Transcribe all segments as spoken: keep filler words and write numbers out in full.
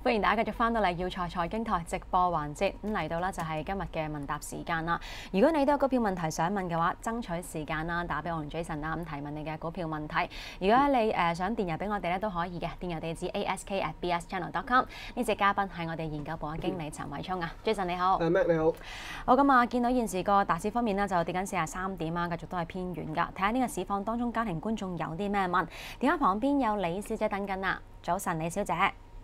歡迎大家繼續翻到嚟耀才財經台直播環節，咁嚟到啦就係今日嘅問答時間啦。如果你都有股票問題想問嘅話，爭取時間啦，打俾我同 Jason 啦，咁提問你嘅股票問題。如果你誒想電郵俾我哋咧都可以嘅，電郵地址 a s k at b s channel dot com。呢隻嘉賓係我哋研究部嘅經理陳偉聰啊 ，Jason 你好。 誒 Mac 你好。 好咁啊，見到現時個大市方面呢，就跌緊四十三點啊，繼續都係偏軟㗎。睇下呢個市況當中，家庭觀眾有啲咩問？電話旁邊有李小姐等緊啦。早晨，李小姐。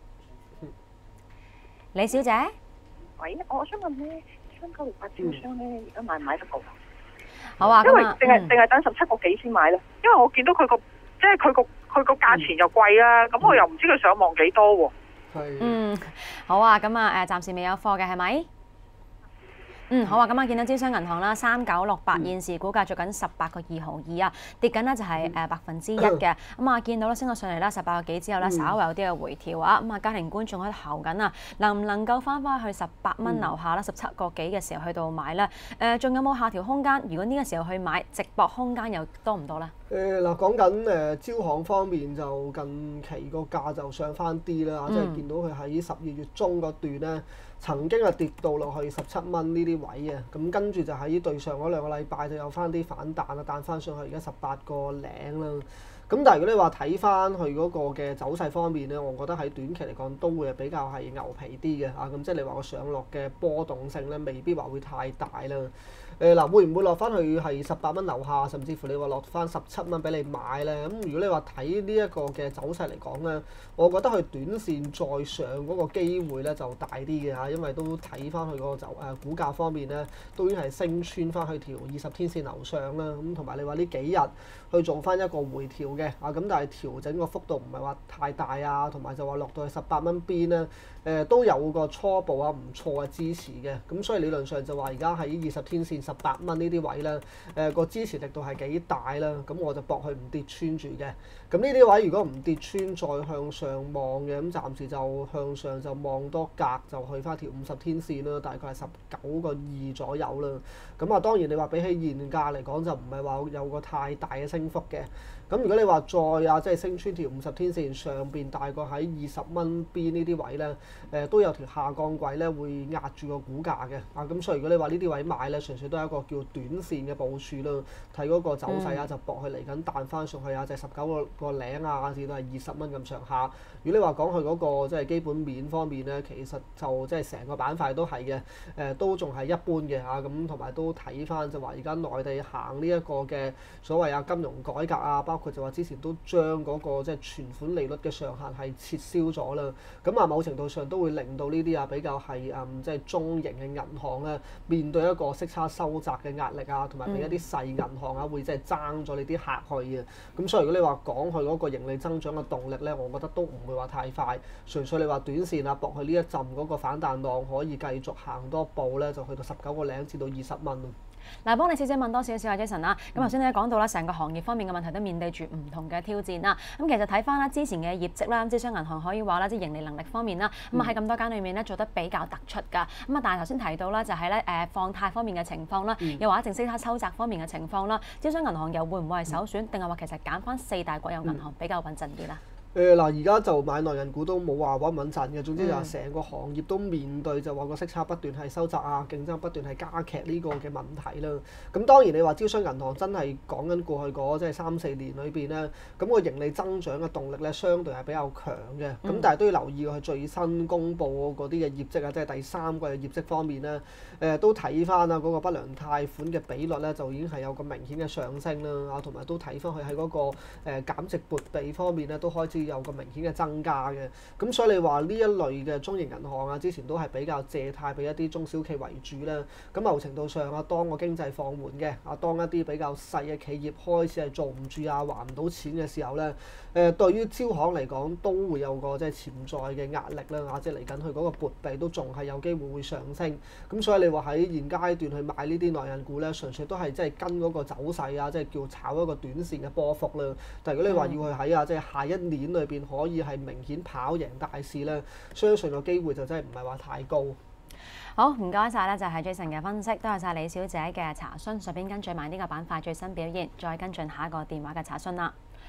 李小姐， 喂，我想問咧，三九六八招商咧，而家買唔買得到？ 好啊， 因為咁啊， 淨係淨係等十七個幾先買啦。因為我見到佢個即係佢個佢個價錢又貴啦，咁、嗯、我又唔知佢上望幾多喎。 係。 嗯，好啊，咁啊誒，暫時未有貨嘅係咪？嗯，好啊，咁啊，見到招商銀行啦，三九六八現時股價做緊十八個二毫二啊，跌緊呢就係誒百分之一嘅。咁啊，見到咧升咗上嚟啦，十八個幾之後咧，稍為有啲嘅回調啊。咁啊，家庭觀眾喺度候緊啊，能唔能夠翻返去十八蚊樓下啦？十七個幾嘅時候去到買咧？誒，仲有冇下調空間？如果呢個時候去買，直博空間又多唔多咧？ 誒嗱，講緊誒招行方面就近期個價就上翻啲啦，即係見到佢喺十二月中嗰段咧，曾經係跌到落去十七蚊呢啲位啊，咁跟住就喺對上嗰兩個禮拜就有翻啲反彈啊，彈翻上去而家十八個零啦。咁但係如果你話睇翻佢嗰個嘅走勢方面咧，我覺得喺短期嚟講都會係比較係牛皮啲嘅嚇，咁即係你話個上落嘅波動性咧，未必話會太大啦。誒嗱，會唔會落翻去係十八蚊樓下，甚至乎你話落翻十七蚊俾你買咧？咁如果你話睇呢一個嘅走勢嚟講咧，我覺得佢短線再上嗰個機會咧就大啲嘅嚇，因為都睇翻佢嗰個走誒股價方面咧，都已經係升穿翻去條二十天線樓上啦。咁同埋你話呢幾日去做翻一個回調嘅啊，咁但係調整個幅度唔係話太大啊，同埋就話落到去十八蚊邊咧，誒、呃、都有個初步啊唔錯嘅支持嘅。咁所以理論上就話而家喺二十天線十八蚊呢啲位咧，誒、呃、個支持力度係幾大啦。咁我就搏佢唔跌穿住嘅。咁呢啲位如果唔跌穿再向上望嘅，咁暫時就向上就望多格就去翻條五十天線啦，大概係十九個二左右啦。咁啊當然你話比起現價嚟講就唔係話有個太大嘅升幅嘅。咁如果你話再啊，即係升穿條五十天線上邊，大概喺二十蚊邊呢啲位咧，誒、呃、都有條下降軌咧，會壓住個股價嘅。啊，咁所以如果你話呢啲位買咧，純粹都係一個叫短線嘅部署啦。睇嗰個走勢啊，就搏佢嚟緊彈翻上去啊，就係十九個個零啊，至到係二十蚊咁上下。如果你話講佢嗰個即係基本面方面咧，其實就即係成個板塊都係嘅，誒、呃、都仲係一般嘅嚇。咁同埋都睇翻就話而家內地行呢一個嘅所謂啊金融改革啊，包括就話之前都將嗰個即係存款利率嘅上限係撤銷咗啦。咁啊某程度上都會令到呢啲啊比較係誒即係中型嘅銀行咧，面對一個息差收窄嘅壓力啊，同埋俾一啲細銀行啊會即係爭咗你啲客去嘅。咁所以如果你話講佢嗰個盈利增長嘅動力咧，我覺得都唔會話太快。純粹你話短線啊，搏佢呢一陣嗰個反彈浪可以繼續行多步咧，就去到十九個零至到二十蚊。 嗱，幫你小姐問多少少啊 Jason 啦。咁頭先你講到啦，成個行業方面嘅問題都面對住唔同嘅挑戰啦。咁其實睇翻啦之前嘅業績啦，招商銀行可以話啦，即係盈利能力方面啦，咁啊喺咁多間裏面咧做得比較突出㗎。咁啊，但係頭先提到啦，就係咧誒放貸方面嘅情況啦，又或者淨息差收窄方面嘅情況啦，招商銀行又會唔會係首選，定係話其實揀翻四大國有銀行比較穩陣啲啦？ 誒嗱，而家就買內銀股都冇話穩唔穩陣嘅，總之就係成個行業都面對就話個息差不斷係收窄啊，競爭不斷係加劇呢個嘅問題啦。咁當然你話招商銀行真係講緊過去嗰即係三四年裏邊咧，咁個盈利增長嘅動力咧相對係比較強嘅。咁、嗯、但係都要留意佢最新公布嗰啲嘅業績啊，即係第三季嘅業績方面咧，誒、呃、都睇翻啊嗰個不良貸款嘅比率咧就已經係有個明顯嘅上升啦，啊同埋都睇翻佢喺嗰個誒、呃、減值撥備方面咧都開始有個明顯嘅增加嘅，咁所以你話呢一類嘅中型銀行啊，之前都係比較借貸俾一啲中小企為主啦。咁某程度上啊，當個經濟放緩嘅啊，當一啲比較細嘅企業開始係做唔住啊，還唔到錢嘅時候咧，誒、呃、對於招行嚟講都會有個即係潛在嘅壓力啦。啊，即係嚟緊佢嗰個撥備都仲係有機會會上升。咁所以你話喺現階段去買呢啲內銀股咧，純粹都係即係跟嗰個走勢啊，即係叫炒一個短線嘅波幅啦。但係如果你話要去喺啊，即係下一年裏邊可以係明顯跑贏大市咧，相信個機會就真係唔係話太高。 好，唔該晒咧，就係 Jason 嘅分析，多謝晒李小姐嘅查詢，順便跟進埋呢個板塊最新表現，再跟進下一個電話嘅查詢啦。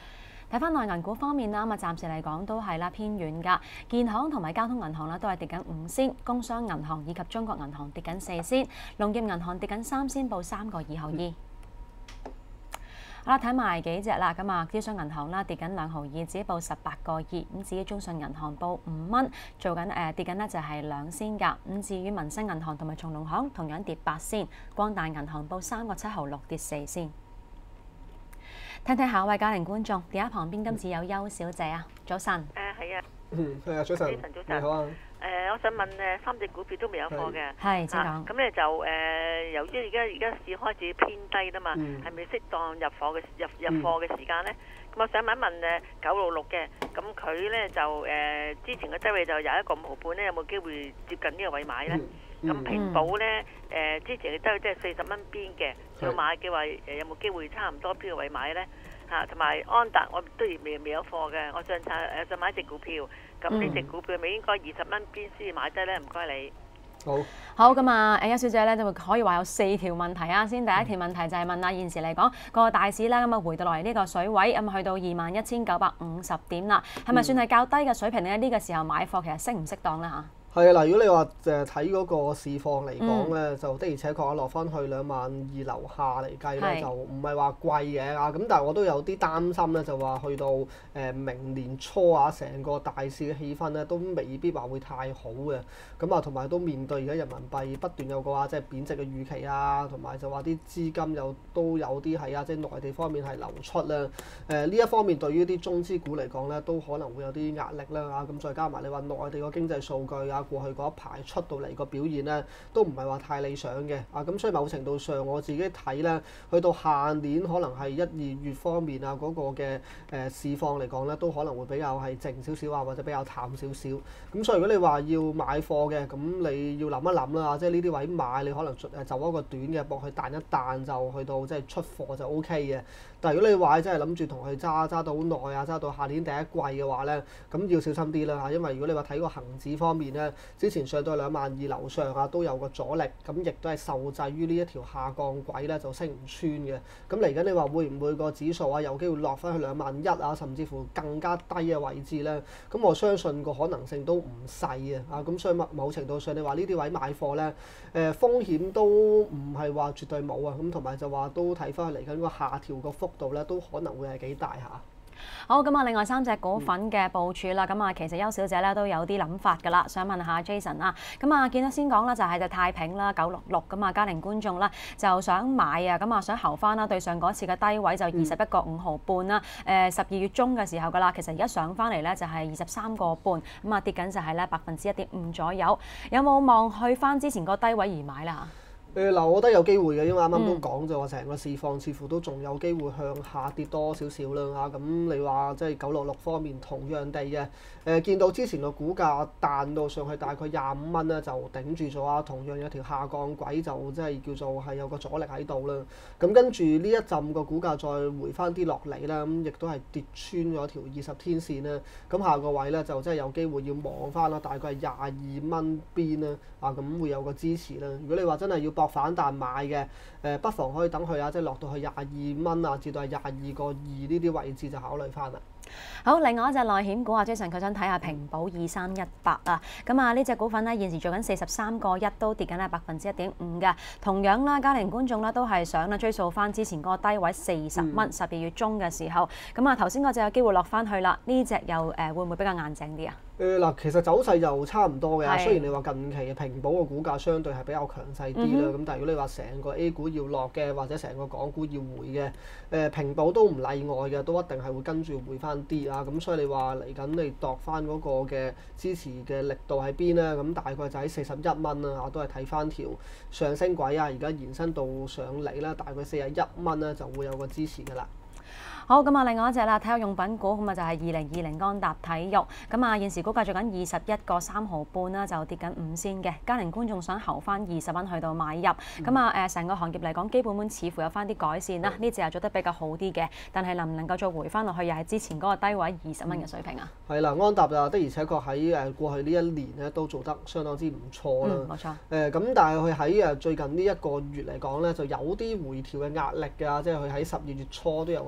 睇翻內銀股方面啦，咁啊暫時嚟講都係啦偏軟㗎。建行同埋交通銀行啦都係跌緊五仙，工商銀行以及中國銀行跌緊四仙，農業銀行跌緊三仙，報三個二毫二。好啦，睇埋幾隻啦，咁啊，招商銀行啦跌緊兩毫二，只報十八個二。咁至於中信銀行報五蚊，做緊誒、呃、跌緊呢就係兩仙㗎。咁至於民生銀行同埋松農行同樣跌八仙，光大銀行報三個七毫六，跌四仙。聽聽下一位家庭觀眾，電話旁邊今次有邱小姐啊，早晨。 誒係啊， 嗯係啊，早晨， 早晨， 你好啊。 誒，我想問誒，三隻股票都未有貨嘅， 係請講。 咁咧就誒，由於而家而家市開始偏低啦嘛，係咪適當入貨嘅入入貨嘅時間咧？咁我想問一問誒，九六六嘅，咁佢咧就誒之前嘅低位就有一個五毫半咧，有冇機會接近呢個位買咧？咁平保咧誒之前嘅低位即係四十蚊邊嘅，要買嘅話誒有冇機會差唔多邊個位買咧？嚇，同埋安達我都未未有貨嘅，我想誒想買一隻股票，咁呢隻股票咪應該二十蚊邊先買得咧？唔該你。 好， 好咁啊！誒，邱小姐咧就會可以話有四條問題啊。先第一條問題就係問啊，現時嚟講個大市咧咁啊回到落嚟呢個水位咁啊去到二萬一千九百五十點啦，係咪算係較低嘅水平咧？呢、這個時候買貨其實適唔適當咧嚇？ 係啊，嗱，如果你話誒睇嗰個市況嚟講咧，嗯、就的而且確落翻去兩萬二樓下嚟計咧，是就唔係話貴嘅啊。咁但係我都有啲擔心咧，就話去到誒、呃、明年初啊，成個大市嘅氣氛咧都未必話會太好嘅。咁啊，同埋都面對而家人民幣不斷有個話即係貶值嘅預期啊，同埋就話啲資金又都有啲係啊，即係內地方面係流出啦。誒、呃、呢一方面對於啲中資股嚟講咧，都可能會有啲壓力啦啊。咁再加埋你話內地個經濟數據啊。過去嗰一排出到嚟個表現咧，都唔係話太理想嘅啊！咁所以某程度上我自己睇咧，去到下年可能係一二月方面啊嗰、那個嘅誒、呃、市況嚟講咧，都可能會比較係靜少少啊，或者比較淡少少。咁所以如果你話要買貨嘅，咁你要諗一諗啦，即係呢啲位買，你可能誒就一個短嘅搏去彈一彈就去到即係出貨就 O K 嘅。但係如果你話真係諗住同佢揸揸到好耐啊，揸到下年第一季嘅話咧，咁要小心啲啦嚇，因為如果你話睇個恆指方面咧，之前上到兩萬二樓上啊，都有個阻力，咁亦都係受制於呢一條下降軌咧，就升唔穿嘅。咁嚟緊你話會唔會個指數啊有機會落翻去兩萬一啊，甚至乎更加低嘅位置咧？咁我相信個可能性都唔細啊！啊，咁所以某某程度上你話呢啲位買貨咧，誒、呃、風險都唔係話絕對冇啊！咁同埋就話都睇翻嚟緊個下調個幅度咧，都可能會係幾大下。 好，咁啊，另外三隻股份嘅部署啦，咁啊，其實邱小姐咧都有啲諗法㗎啦，想問下 Jason 啦。咁啊，見到先講啦，就係隻太平啦，九六六咁啊，家庭觀眾啦就想買啊，咁啊想候翻啦，對上嗰次嘅低位就二十一個五毫半啦。誒，十二月中嘅時候㗎啦，其實而家上翻嚟咧就係二十三個半，咁啊跌緊就係咧百分之一點五左右。有冇望去翻之前個低位而買啦？ 誒嗱、呃，我覺得有機會嘅，因為啱啱都講就話成個市況似乎都仲有機會向下跌多少少啦嚇。咁、啊、你話即係九六六方面同樣地嘅誒、呃，見到之前個股價彈到上去大概廿五蚊咧，就頂住咗啊。同樣有條下降軌就即係叫做係有個阻力喺度啦。咁跟住呢一陣個股價再回翻啲落嚟啦，咁亦都係跌穿咗條二十天線啦。咁下個位咧就真係有機會要望翻啦，大概係廿二蚊邊啦。啊，咁會有個支持啦。如果你話真係要搏反彈買嘅，誒、呃、不妨可以等佢啊，即係落到去廿二蚊啊，至到係廿二個二呢啲位置就考慮翻啦。 好，另外一隻內險股啊 Jason 佢想睇下平保二三一八啊，咁啊呢隻股份咧現時做緊四十三個一，都跌緊係百分之一點五嘅。同樣啦，家庭觀眾啦都係想啦追溯翻之前嗰個低位四十蚊，十二月中嘅時候。咁啊頭先嗰隻有機會落翻去啦，呢隻又誒、呃、會唔會比較硬淨啲啊？誒嗱、 呃，其實走勢又差唔多嘅，是雖然你話近期嘅平保個股價相對係比較強勢啲啦，咁、嗯、哼但係如果你話成個 A 股要落嘅，或者成個港股要回嘅，誒、呃、平保都唔例外嘅，都一定係會跟住回翻啲啊，咁所以你話嚟緊你度翻嗰個嘅支持嘅力度喺邊咧？咁大概就喺四十一蚊啦，都係睇翻條上升軌啊，而家延伸到上嚟啦，大概四十一蚊咧就會有個支持㗎啦。 好，咁啊，另外一隻啦，體育用品股咁啊就係二零二零安踏體育，咁啊現時股價做緊二十一個三毫半啦，就跌緊五仙嘅。家庭觀眾想候翻二十蚊去到買入，咁啊誒成個行業嚟講，基本面似乎有翻啲改善啦，呢隻又做得比較好啲嘅，但係能唔能夠再回翻落去，又係之前嗰個低位二十蚊嘅水平啊？係啦、 嗯，安踏啊的而且確喺誒過去呢一年咧都做得相當之唔錯啦。 冇、嗯、錯。 誒咁、呃，但係佢喺誒最近呢一個月嚟講咧，就有啲回調嘅壓力㗎，即係佢喺十二月初都有個高位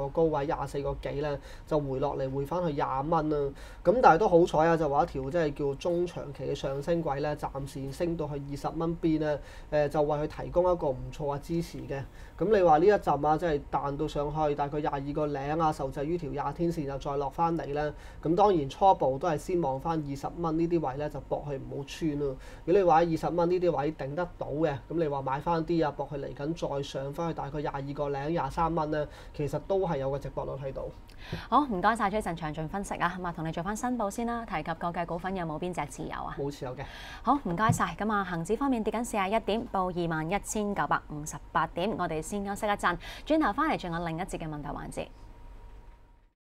位廿四個幾咧，就回落嚟回翻去廿蚊啦。咁但係都好彩啊，就話一條即係叫中長期嘅上升軌咧，暫時升到去二十蚊邊咧，誒、呃、就為佢提供一個唔錯嘅支持嘅。咁你話呢一陣啊，即係彈到上去大概廿二個零啊，受制於條廿天線又再落翻嚟咧。咁當然初步都係先望翻二十蚊呢啲位咧，就搏佢唔好穿咯。如果你話二十蚊呢啲位頂得到嘅，咁你話買翻啲啊，搏佢嚟緊再上翻去大概廿二個零、廿三蚊咧，其實都係有個值博率喺度。 好，唔該晒 Jason詳盡分析啊，咁啊同你做翻申報先啦。提及過嘅股份有冇邊隻持有啊？ 冇持有嘅。 好，唔該晒。咁啊，恆指方面跌緊四十一點，報二萬一千九百五十八點。我哋先休息一陣，轉頭翻嚟仲有另一節嘅問題環節。